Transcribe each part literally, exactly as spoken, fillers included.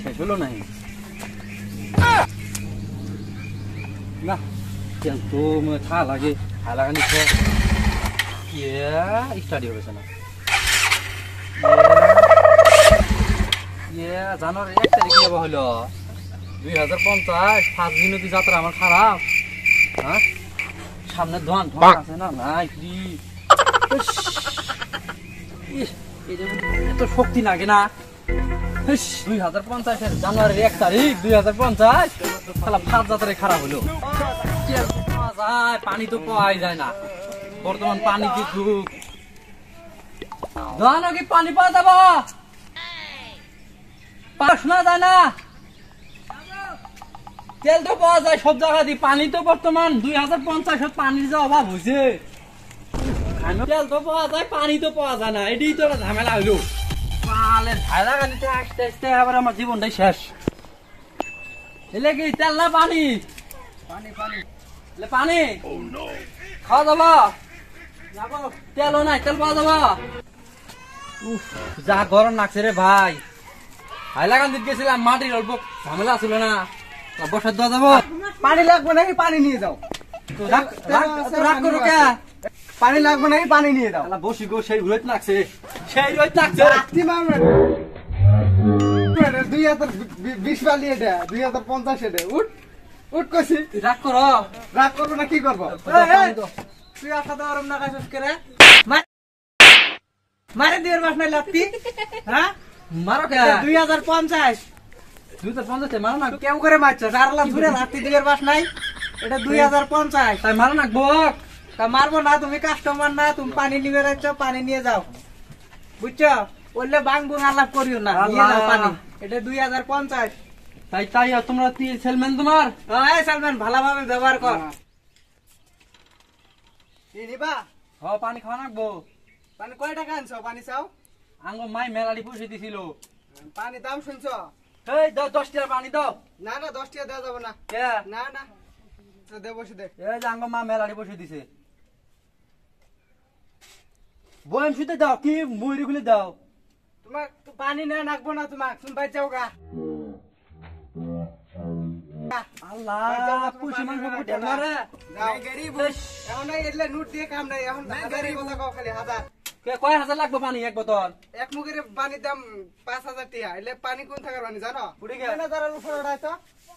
শেষ হলো নাই না তেল তো থা লাগে থা লাগানি তো ইয়া স্টাডি হবে না ইয়া জানোর এক তারিখ কি হলো দুই হাজার পঞ্চাশ পাঁচ দিনতি যাত্রা আমার খারাপ হ্যাঁ সামনে ধোঁয়া ধোঁয়া আছে না নাই কি এত শক্তি লাগে না দুই হাজার পঞ্চাশের জানুয়ারির এক তারিখ দুই হাজার পঞ্চাশ পাঁচ যাত্রায় খারাপ হলো পানি তো পাওয়াই যায় না বর্তমান পানি কি যুগ ধোঁয়া কি পানি পাওয়া যাবো শোনা যায় না তেল তো পাওয়া যায় সব জায়গা দিয়ে পানি তো বর্তমান দুই হাজার পঞ্চাশের পানির যে অভাব হয়েছে তেল তো পাওয়া যায় পানি তো পাওয়া যায় না এটাই তো ঝামেলা হইলো ঝামেলা গাড়িতে আসতে আসতে আবার আমার জীবনটাই শেষ এলে কি তেল না পানি পানি পানি পানি খাওয়া যাবা তেলও নাই তেল পাওয়া যাবা যা গরম লাগছে রে ভাই হাইলাকান্দিতে গেছিলাম মাটির অল্প ঝামেলা ছিল না বসার দেওয়া যাবো পানি লাগবে নাকি পানি নিয়ে যাও রাগ করো কে পানি লাগবে নাকি পানি নিয়ে যাও বসি গো সেই রোদ লাগছে সেই রোদ লাগছে দুই হাজার বিশ বালি এটা দুই হাজার পঞ্চাশ এটা উঠ উঠ কছি রাগ করো রাগ করবো না কি করবো তুই আসা তো গরম না খাইছিস কে রে মারে দিয়ে মাস নাই লাগতি হ্যাঁ মারো কে দুই হাজার পঞ্চাশ দুই হাজার পঞ্চাশ মারো না কেমন করে মারছ চারলাম ধরে রাত্রি দুইয়ের বাস নাই এটা দুই হাজার পঞ্চাশ তাই মারো না বক তা মারবো না তুমি কাস্টমার না তুমি পানি নিবে রাখছো পানি নিয়ে যাও বুঝছো বললে বাং বুং আলাপ করিও না নিয়ে যাও পানি এটা দুই হাজার পঞ্চাশ তাই তাই তোমরা সেলম্যান তোমার হ্যাঁ সালমান ভালোভাবে ব্যবহার কর নিবা হ পানি খাওয়া নাকবো পানি কয় টাকা আনছো পানি চাও আঙ্গ মাই মেলাডি পয়সা দিছিল পানি দাম শুনছো এই দাও দশ টাকা পানি দাও না না দশ টাকা দেওয়া যাবে না কে না না দে বসে দে এই যে আঙ্গ মা মেলাডি পয়সা দিছে বয়াম শুতে দাও কি মুড়ি খুলে দাও তোমার পানি না নাকবো না তোমার তুমি বাইর যাও গা আল্লাহ পুষি মানুষ ঢেল মারে যাও গরিব এখন এলে নোট দিয়ে কাম নাই এখন গরিব কথা কও খালি হাজার কে কয় হাজার লাগবে পানি এক বোতল এক মুখের পানির দাম পাঁচ হাজার টাকা এলে পানি কোন থাকার পানি জানো বুড়ি গে তিন হাজারের উপর ওঠাই তো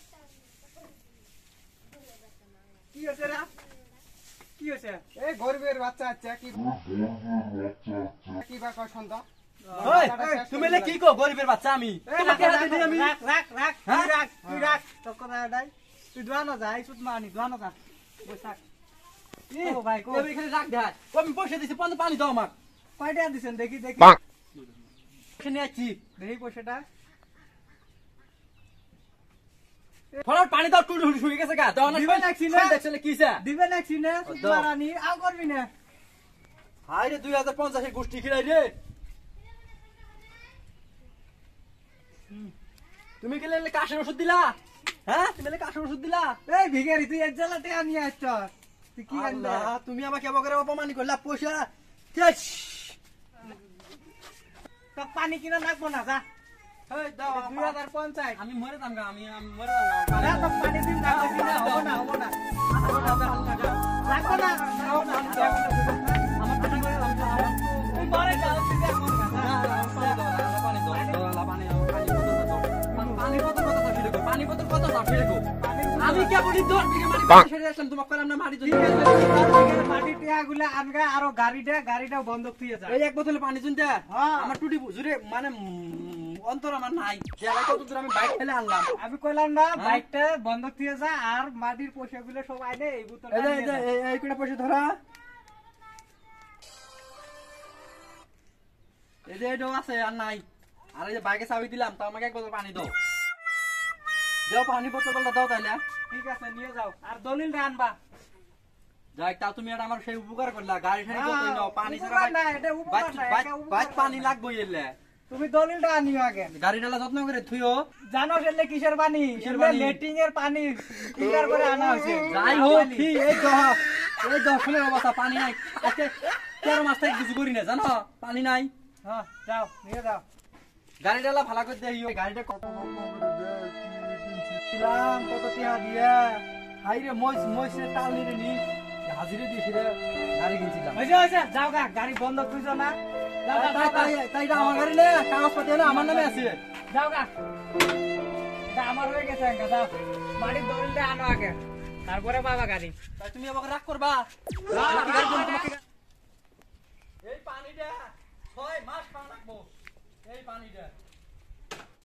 কি হয়েছে রে কি হয়েছে এই গরিবের বাচ্চা আছে কি কি বা কয় শুন তো তুমি এলে কি কো গরিবের বাচ্চা আমি তোমাকে হাতে দিই আমি রাখ রাখ রাখ তুই রাখ তুই রাখ তোর কথা এটাই তুই দোয়ানো যা এই সুত মানি দোয়ানো যা বসাক ও ভাই কো তুমি এখানে রাখ দে আমি পয়সা দিছি পঞ্চাশ পানি দাও আমাক কয়টা দিছেন দেখি দেখি পয়সা নিয়ে আসছি দেখি পয়সাটা ফলার পানি দাও টুটু শুয়ে গেছে গা দাও না দিবে নাকি না দেখছলে কিছে দিবে নাকি না সুত মারানি আও করবি না হাই রে দুই হাজার পঞ্চাশ এর গোষ্ঠী খিলাই রে তুমি গেলে কাশের ওষুধ দিলা হ্যাঁ তুমি গেলে কাশের ওষুধ দিলা এই ভিখারি তুই এক জালাতে আনিয়ে আসছ তুই কি আনলা আল্লাহ তুমি আমাকে বকরে অপমান করলা পয়সা তো পানি কিনা লাগবো না যা এই দাও দুই হাজার পঞ্চাশ আমি মরে যাম গা আমি আমি মরে যাম না তো পানি দিন না হবো না হবো না লাগবো না আমার পানি করে আমি তুই মরে যাও তুই দেখো পানি কত কত চাপি রেখো আমি কে বলি দশ দিকে মাটি ছেড়ে আসলাম তোমাকে কইলাম না মাটি যদি মাটি টিয়াগুলা আনগা আর গাড়িটা গাড়িটাও বন্ধ থুয়ে যায় এই এক বোতলে পানি চুনতে হ্যাঁ আমার টুটি জুড়ে মানে অন্তর আমার নাই যারা কত দূর আমি বাইক ফেলে আনলাম আমি কইলাম না বাইকটা বন্ধ থুয়ে যায় আর মাটির পয়সাগুলো সব আইনে এই বোতলটা এই যে এই কোটা পয়সা ধরা এই যে এটাও আছে আর নাই আর এই যে বাইকে চাবি দিলাম তো আমাকে এক বোতল পানি দাও দাও পানি বোতলটা দাও তাইলে ঠিক আছে নিয়ে যাও আর দলিলটা আনবা যাই তা তুমি এটা আমার সেই উপকার করলা গাড়ি ঠাড়ি করতে নাও পানি উপকার না এটা উপকার না বাইক পানি লাগবে এলে তুমি দলিলটা আনিও আগে গাড়িটা যত্ন করে থুইও জানো এলে কিসের পানি কিসের এলে পানি? লেটিং এর পানি ফিল্টার করে আনা হয়েছে যাই হোক কি এই দহ এই দশের অবস্থা পানি নাই আজকে তেরো মাস থেকে কিছু করি না জানো পানি নাই হ্যাঁ যাও নিয়ে যাও গাড়িটা ভালো করে দেখিও গাড়িটা কত দিলাম কত টাকা দিয়া হাই রে মইস মইসে টাল নিরে নি হাজিরে দিয়েছি রে গাড়ি কিনছিলাম হইছে হইছে যাও গা গাড়ি বন্ধ কইছো না যাও গা তাই তাই তাই এটা আমার গাড়ি না কাগজপত্র না আমার নামে আছে যাও গা এটা আমার হয়ে গেছে গা যাও বাড়ির দৌড়লে আনো আগে তারপরে বাবা গাড়ি তাই তুমি আমাকে রাগ করবা না, আমাকে গাড়ি না, কোন না। তোমাকে এই পানিটা ছয় মাস পান রাখবো এই পানিটা